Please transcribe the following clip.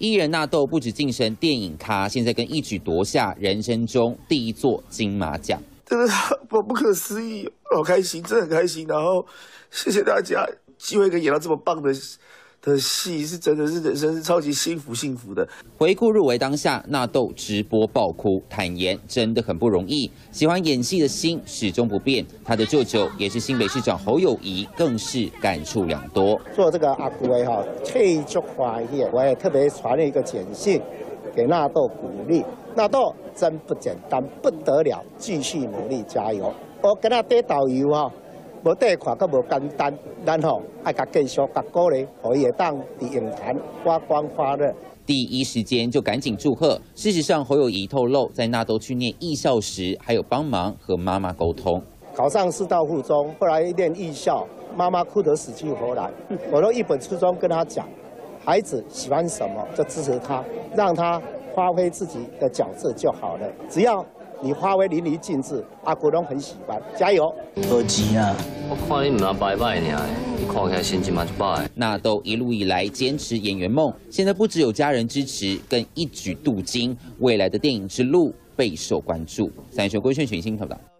艺人纳豆不止晋升电影咖，现在更一举夺下人生中第一座金马奖。 真的不可思议，好开心，真的很开心。然后谢谢大家，机会可以演到这么棒的戏，是真的是人生是超级幸福的。 回顾入围当下，纳豆直播爆哭，坦言真的很不容易。喜欢演戏的心始终不变。他的舅舅也是新北市长侯友宜，更是感触良多。 做这个阿姑的哈，退足欢喜，我也特别传了一个简讯给纳豆鼓励。 纳豆真不简单，不得了，继续努力加油。我跟他底导游哈，无底看阁无简单，咱吼爱甲继续甲鼓励，可以当伫影坛发光发热。 第一时间就赶紧祝贺。事实上，侯友宜透露，在纳豆去念艺校时，还有帮忙和妈妈沟通。 考上师大附中，后来念艺校，妈妈哭得死去活来，我都一本初衷跟他讲，孩子喜欢什么就支持他，让他 发挥自己的角色就好了，只要你发挥淋漓尽致，阿姑拢很喜欢，加油！ 无钱啊，我看你唔那拜拜尔，你看起来心情嘛就歹。 纳豆一路以来坚持演员梦，现在不只有家人支持，更一举镀金，未来的电影之路备受关注。三立归讯讯息报道。